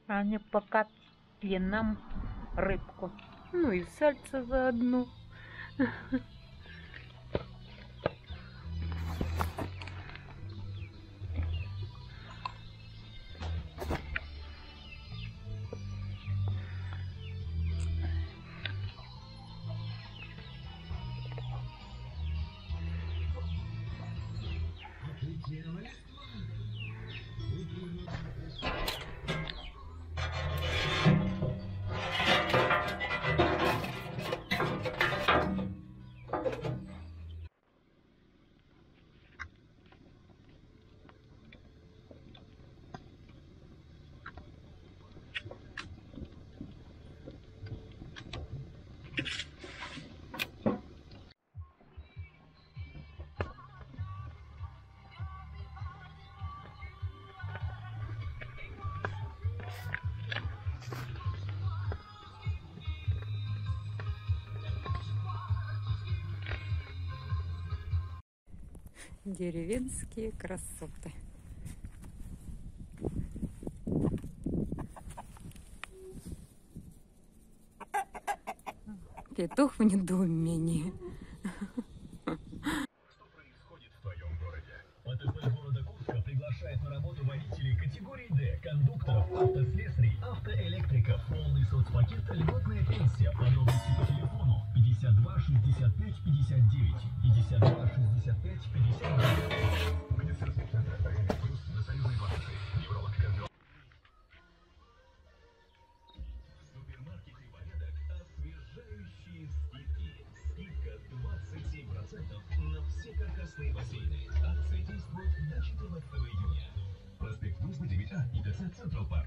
Аня покатали нам рыбку. Ну и сальце заодно. Деревенские красоты. Петух в недоумении. Что происходит в твоем городе? АТП города Курска приглашает на работу водителей категории D, кондукторов, автослесарей, автоэлектриков. Полный соцпакет, льготная пенсия. Подробности по телефону 52 65 59, 52 65 59. Медицинский центр «Плюс» на Союзной площади. Невролог, кардиолог. В супермаркете «Порядок» освежающие скидки. Скидка 27% на все каркасные бассейны. Акция действует до 14 июня. Проспект Дружбы 9А и ТЦ «Централ Парк».